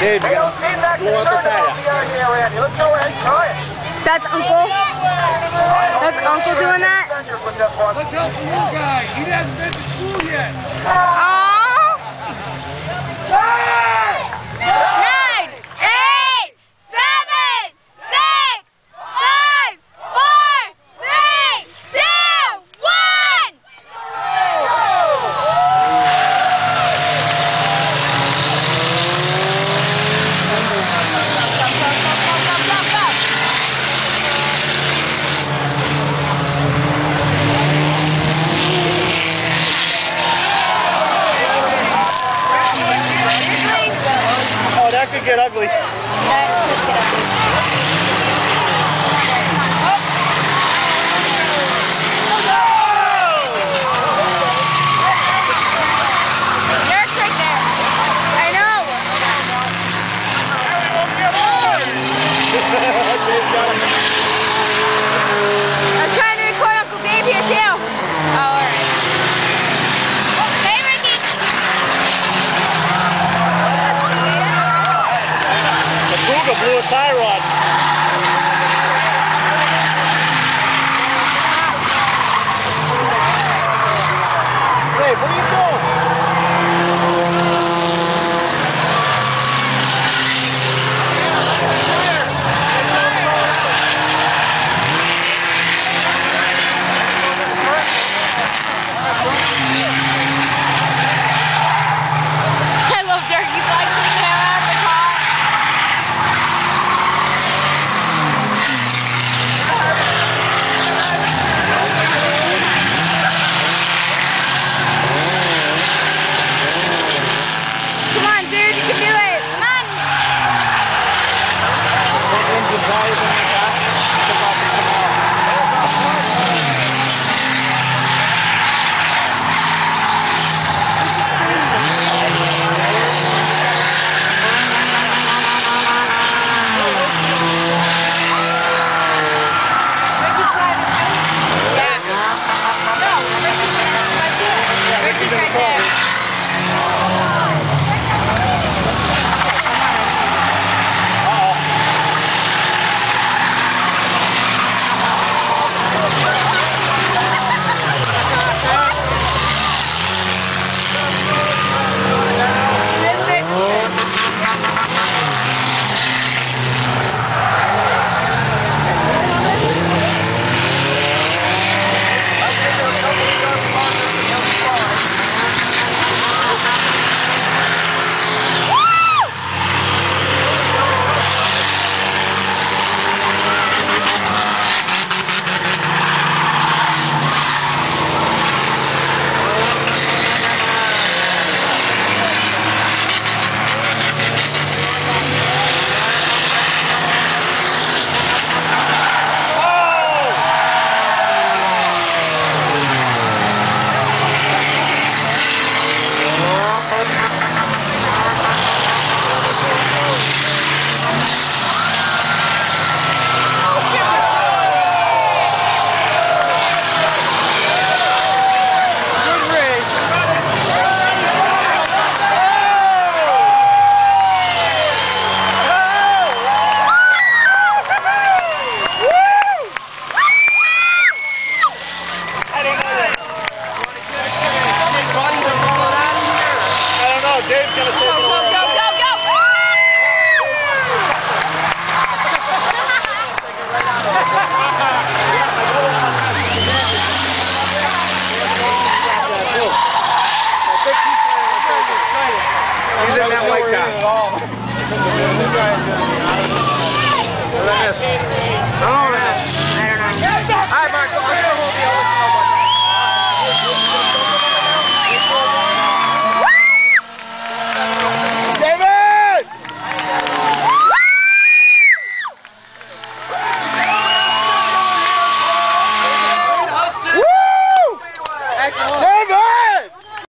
Dude, you gotta blow out the tire. Let's go ahead and try it. That's Uncle? That's Uncle doing that? Let's help the little guy. He hasn't been to school yet. Aww. 9, 8, 7, 6, 5, 4, 3, 2, 1. Oh, that could get ugly. That could get ugly. Eric's right there. I know. I'm trying to record Uncle Dave here too. Oh, alright. Hey, Ricky. The Cougar blew a tie rod. Hey, what are you doing? I love Dirkie's like his hair out of the car. Come on, dude, you can do it. Come on. Ricky's right there. Dave's gonna say Go, go, go, go, go! He didn't have like that. Look at this. Oh,